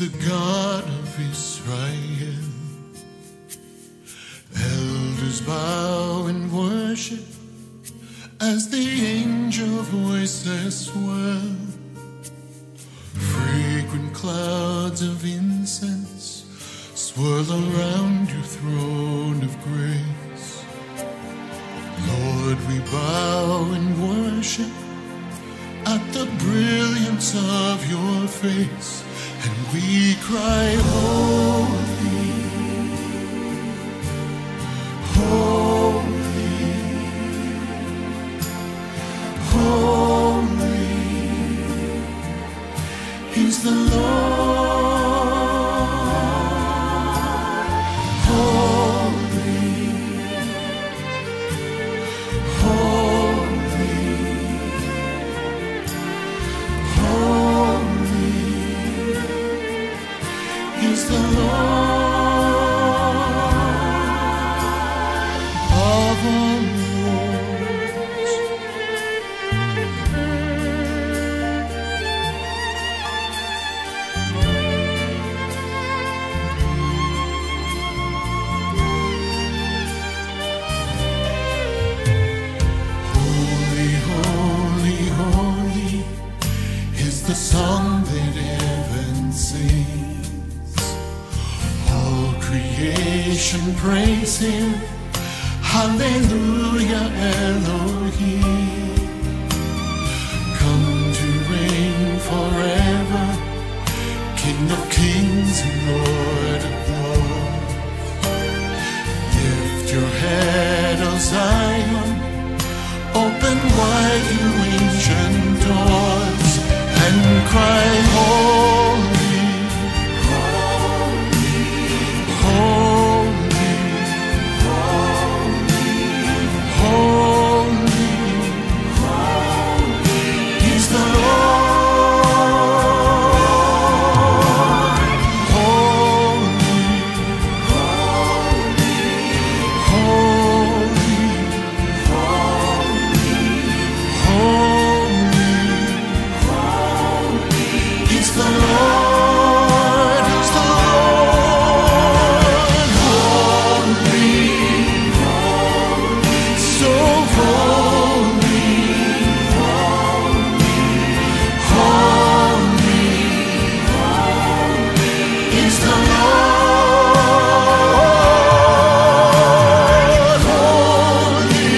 the God of Israel. Elders bow in worship as the angel voices swell. Fragrant clouds of incense swirl around your throne of grace. Lord, we bow in worship at the brilliance of your face, and we cry, holy, holy, holy is the Lord. Holy, holy, holy is the Lord of all lords. Holy, holy, holy is the song that heaven sings. All creation praise him. Hallelujah, Elohim. Come to reign forever, King of kings and Lord of lords. Lift your head, O Zion, open wide you ancient doors, and cry, holy, holy, holy, holy, holy is the Lord. Holy, holy, holy, holy is the Lord. Is the Lord. Holy, so holy, holy is the Lord. Holy,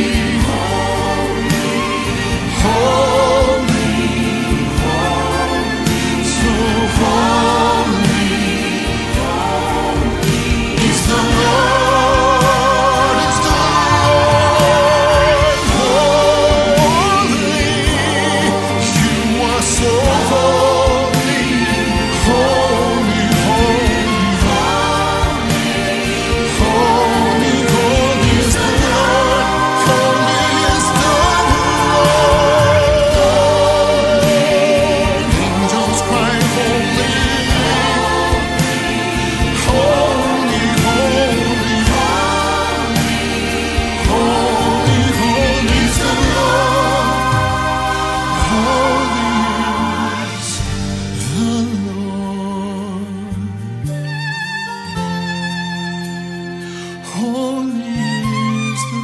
holy, so holy is the Lord. Is the Lord. Holy, you are so holy, holy, holy, holy, holy is the Lord. Holy is the Lord. Angels cry, holy, holy, holy, holy, holy is the Lord. Holy is the Lord. Holy is the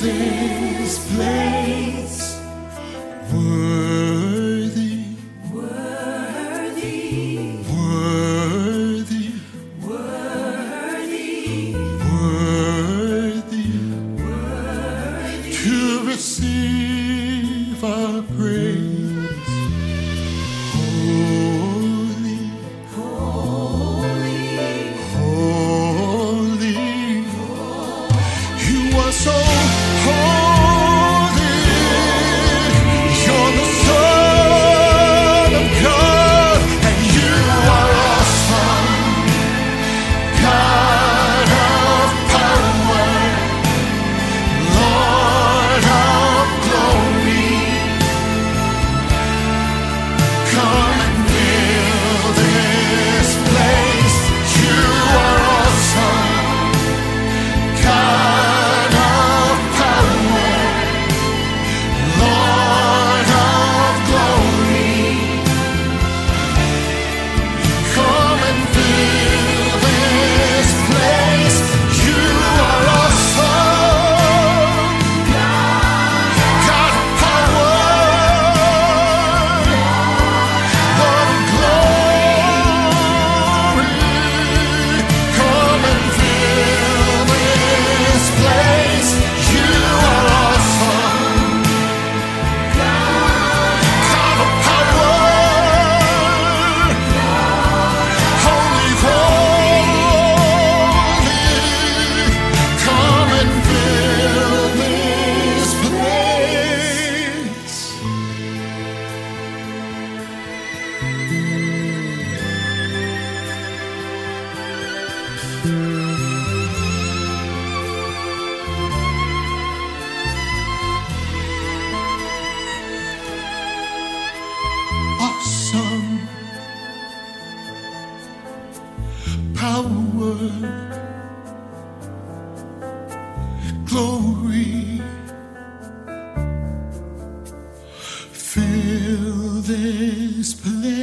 this place. Worthy, worthy, worthy, worthy, worthy, to receive our praise. Holy, holy, holy, you are so holy. You're the Son of God, and you are awesome. God of power, Lord of glory, come and fill this place. You are awesome. God of power, Lord of glory, come and fill this place. You are awesome. God of power, Lord of glory, come and fill this place. You are awesome. God of power, holy, holy, come and fill this place. Awesome power, glory, fill this place.